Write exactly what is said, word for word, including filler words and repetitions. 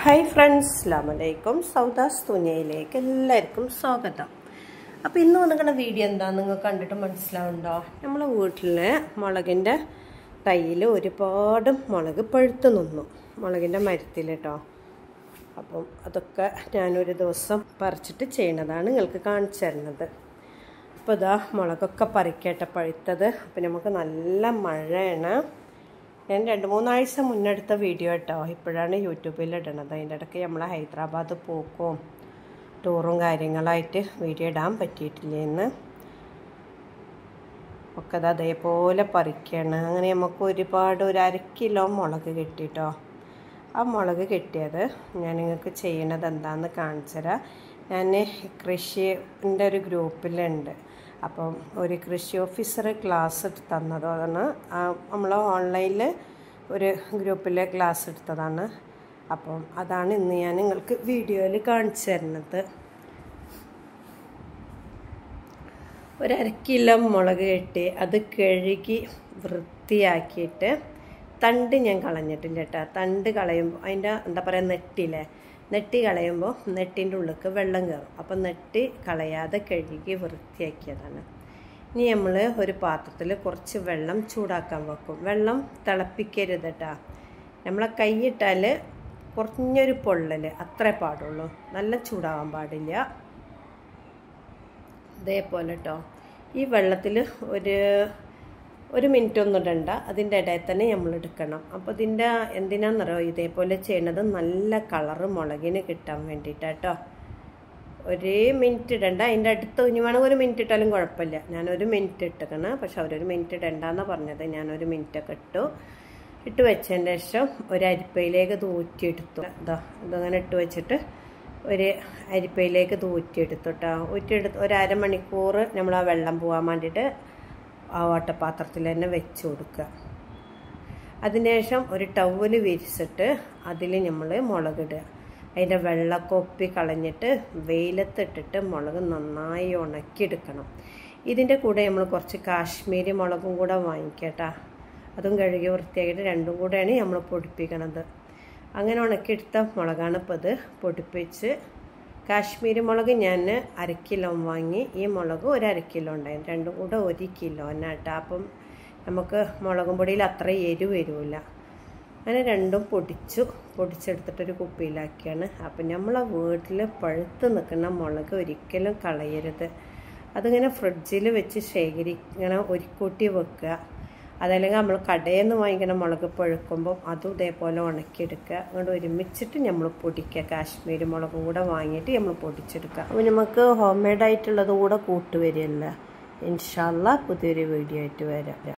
Hi friends, അസ്സലാമു അലൈക്കും. സൗദാസ് തുനിയയിലേക്ക് എല്ലാവർക്കും സ്വാഗതം. അപ്പോൾ ഇന്ന് വന്നിരിക്കുന്ന വീഡിയോ എന്താണെന്ന് നിങ്ങൾക്ക് കണ്ടിട്ട് മനസ്സിലാവുന്നുണ്ടോ? നമ്മളെ വീട്ടിലെ മുളകിൻ്റെ തൈയിൽ ഒരുപാട് മുളക് പഴുത്ത് നിന്നു, മുളകിൻ്റെ മരത്തിൽ കേട്ടോ. അപ്പം അതൊക്കെ ഞാനൊരു ദിവസം പറിച്ചിട്ട് ചെയ്യണതാണ് നിങ്ങൾക്ക് കാണിച്ചു തരുന്നത്. അപ്പോൾ ഇതാ മുളകൊക്കെ പറിക്കട്ടെ പഴുത്തത്. അപ്പം നമുക്ക് നല്ല മഴയാണ്. ഞാൻ രണ്ട് മൂന്നാഴ്ച മുന്നെടുത്ത വീഡിയോ കേട്ടോ, ഇപ്പോഴാണ് യൂട്യൂബിൽ ഇടണത്. അതിൻ്റെ ഇടയ്ക്ക് നമ്മൾ ഹൈദരാബാദ് പോക്കും ടൂറും കാര്യങ്ങളായിട്ട് വീഡിയോ ഇടാൻ പറ്റിയിട്ടില്ലെന്ന് ഒക്കെ അത് അതേപോലെ പറിക്കുകയാണ്. അങ്ങനെ നമുക്ക് ഒരുപാട് ഒരു അര കിലോ മുളക് കിട്ടിട്ടോ. ആ മുളക് കിട്ടിയത് ഞാൻ നിങ്ങൾക്ക് ചെയ്യണത് എന്താണെന്ന് കാണിച്ചു തരാം. ഞാൻ കൃഷിൻ്റെ ഒരു ഗ്രൂപ്പിലുണ്ട്. അപ്പം ഒരു കൃഷി ഓഫീസർ ക്ലാസ് എടുത്ത് തന്നതാണ്. നമ്മൾ ഓൺലൈനിൽ ഒരു ഗ്രൂപ്പിൽ ക്ലാസ് എടുത്തതാണ്. അപ്പം അതാണ് ഇന്ന് ഞാൻ നിങ്ങൾക്ക് വീഡിയോയിൽ കാണിച്ചു തരുന്നത്. ഒരു അര കിലോ മുളക് കെട്ടി അത് കഴുകി വൃത്തിയാക്കിയിട്ട് തണ്ട് ഞാൻ കളഞ്ഞിട്ടില്ല കേട്ടോ. തണ്ട് കളയുമ്പോൾ അതിൻ്റെ എന്താ പറയുക, നെട്ടില്ലേ, നെട്ടി കളയുമ്പോൾ നെട്ടിൻ്റെ ഉള്ളിലേക്ക് വെള്ളം കയറും. അപ്പം നെട്ടി കളയാതെ കഴുകി വൃത്തിയാക്കിയതാണ്. ഇനി നമ്മൾ ഒരു പാത്രത്തിൽ കുറച്ച് വെള്ളം ചൂടാക്കാൻ വെക്കും. വെള്ളം തിളപ്പിക്കരുത് കേട്ടോ. നമ്മളെ കൈയിട്ടാൽ കുറഞ്ഞൊരു പൊള്ളൽ അത്രേ പാടുള്ളൂ, നല്ല ചൂടാവാൻ പാടില്ല. ഇതേപോലെ കേട്ടോ. ഈ വെള്ളത്തിൽ ഒരു ഒരു മിനിറ്റ് ഒന്നും ഇടണ്ട, അതിൻ്റെ ഇടയിൽ തന്നെ നമ്മൾ എടുക്കണം. അപ്പോൾ ഇതിൻ്റെ എന്തിനാണെന്നറിയോ ഇതേപോലെ ചെയ്യണത്? നല്ല കളറ് മുളകിന് കിട്ടാൻ വേണ്ടിയിട്ടാട്ടോ. ഒരേ മിനിറ്റ് ഇടണ്ട, അതിൻ്റെ അടുത്ത് ഇനി വേണമെങ്കിൽ ഒരു മിനിറ്റ് ഇട്ടാലും കുഴപ്പമില്ല. ഞാനൊരു മിനിറ്റ് ഇട്ടിക്കണം, പക്ഷെ അവരൊരു മിനിറ്റ് ഇടണ്ടെന്നാണ് പറഞ്ഞത്. ഞാനൊരു മിനിറ്റൊക്കെ ഇട്ടു. ഇട്ട് വെച്ചതിൻ്റെ ശേഷം ഒരു അരിപ്പയിലേക്ക് തൂറ്റിയെടുത്തു. ഇതാ ഇതങ്ങനെ ഇട്ട് വെച്ചിട്ട് ഒരു അരിപ്പയിലേക്ക് തൂറ്റിയെടുത്തു കേട്ടോ. ഊറ്റിയെടുത്ത് ഒരു അരമണിക്കൂർ നമ്മൾ ആ വെള്ളം പോകാൻ വേണ്ടിയിട്ട് ആ ഓട്ടപാത്രത്തിൽ തന്നെ വെച്ച് കൊടുക്കുക. അതിനുശേഷം ഒരു ടവല് വിരിച്ചിട്ട് അതിൽ നമ്മൾ മുളകിടുക. അതിൻ്റെ വെള്ളമൊക്കെ ഒപ്പി കളഞ്ഞിട്ട് വെയിലത്തിട്ടിട്ട് മുളക് നന്നായി ഉണക്കിയെടുക്കണം. ഇതിൻ്റെ കൂടെ നമ്മൾ കുറച്ച് കാശ്മീരി മുളകും കൂടെ വാങ്ങിക്കട്ടാ. അതും കഴുകി വൃത്തിയാക്കിയിട്ട് രണ്ടും കൂടെയാണ് നമ്മൾ പൊടിപ്പിക്കണത്. അങ്ങനെ ഉണക്കിയെടുത്ത മുളകാണ് ഇപ്പോൾ ഇത് പൊടിപ്പിച്ച്. കാശ്മീരി മുളക് ഞാൻ അര കിലോ വാങ്ങി, ഈ മുളക് ഒരു അര കിലോ ഉണ്ടായിരുന്നു, രണ്ടും കൂടെ ഒരു കിലോ എന്നാട്ടോ. അപ്പം നമുക്ക് മുളകും പൊടിയിൽ അത്ര എരിവ് വരില്ല. അങ്ങനെ രണ്ടും പൊടിച്ചു പൊടിച്ചെടുത്തിട്ടൊരു കുപ്പിയിലാക്കിയാണ്. അപ്പം നമ്മളെ വീട്ടിൽ പഴുത്ത് നിൽക്കുന്ന മുളക് ഒരിക്കലും കളയരുത്. അതിങ്ങനെ ഫ്രിഡ്ജിൽ വെച്ച് ശേഖരി ഇങ്ങനെ ഒരുക്കൂട്ടി വെക്കുക. അതല്ലെങ്കിൽ നമ്മൾ കടയിൽ നിന്ന് വാങ്ങിക്കുന്ന മുളക് പഴുക്കുമ്പോൾ അതും ഇതേപോലെ ഉണക്കിയെടുക്കുക. അങ്ങോട്ട് ഒരുമിച്ചിട്ട് നമ്മൾ പൊടിക്കുക. കാശ്മീരി മുളകും കൂടെ വാങ്ങിയിട്ട് നമ്മൾ പൊടിച്ചെടുക്കുക. അപ്പോൾ നമുക്ക് ഹോം മെയ്ഡായിട്ടുള്ളതും കൂടെ കൂട്ടുവരികയല്ല. ഇൻഷാ അല്ലാഹ് പുതിയൊരു വീഡിയോ ആയിട്ട് വരാം.